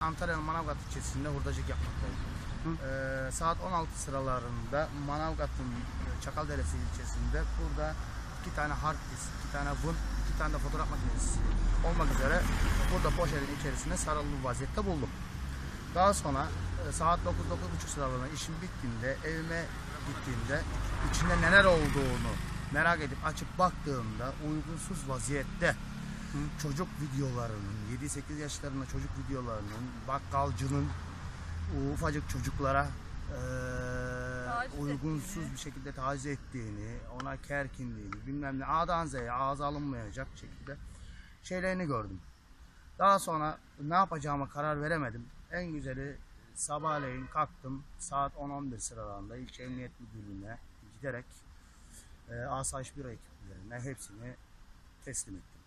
Antalya'nın Manavgat ilçesinde hurdacılık yapmaktayım. Saat 16 sıralarında Manavgat'ın Çakalderesi ilçesinde burada 2 tane hard disk, 2 tane vın, 2 tane de fotoğraf makinesi olmak üzere burada poşetin içerisinde sarılı vaziyette buldum. Daha sonra saat 9-9.30 sıralarında işim bittiğinde evime gittiğimde içinde neler olduğunu merak edip açıp baktığımda uygunsuz vaziyette çocuk videolarının, 7-8 yaşlarında çocuk videolarının, bakkalcının ufacık çocuklara uygunsuz bir şekilde taciz ettiğini, ona kerkindiğini, bilmem ne A'dan Z'ye ağza alınmayacak şekilde şeylerini gördüm. Daha sonra ne yapacağıma karar veremedim. En güzeli sabahleyin kalktım, saat 10-11 sıralarında ilçe emniyet müdürlüğüne giderek Asayiş Büro ekiplerine hepsini teslim ettim.